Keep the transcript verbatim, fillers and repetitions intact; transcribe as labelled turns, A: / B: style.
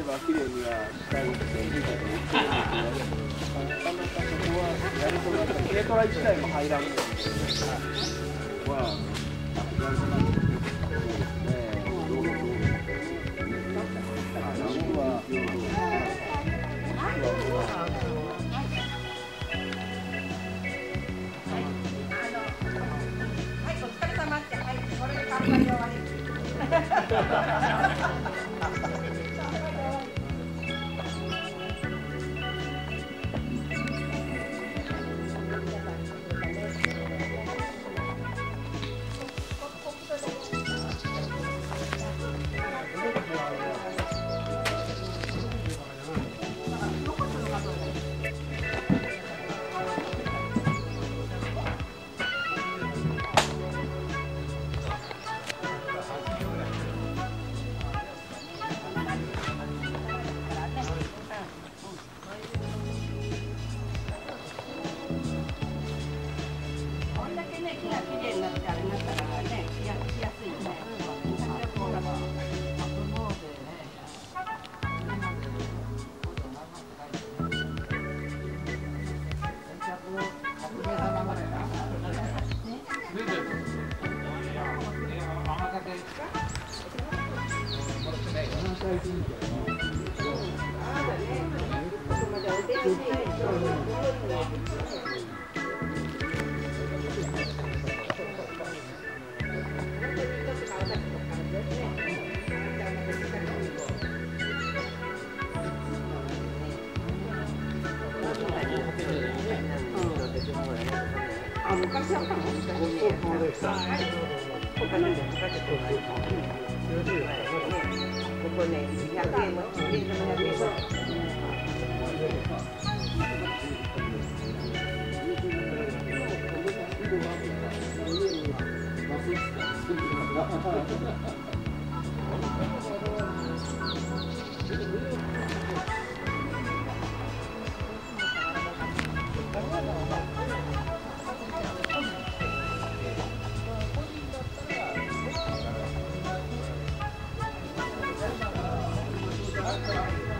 A: ば綺麗にはしたいって言ってるんですけど、なかなかそこはやるとやっぱり軽トラ一台も入らんので、まあ、やるとなるとそうですね。道路道路あ、南部は道路道路。
B: あ、昔あったの？昔ね。ここなんで、昔ここないの。ここね、ひゃくえんの、ひゃくえんのひゃくえん。
A: Thank you.